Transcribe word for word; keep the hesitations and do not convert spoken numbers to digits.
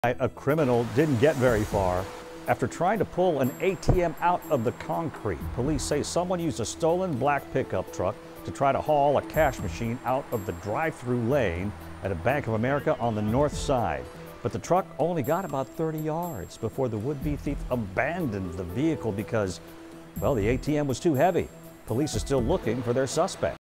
A criminal didn't get very far after trying to pull an A T M out of the concrete. Police say someone used a stolen black pickup truck to try to haul a cash machine out of the drive-thru lane at a Bank of America on the north side. But the truck only got about thirty yards before the would-be thief abandoned the vehicle because, well, the A T M was too heavy. Police are still looking for their suspect.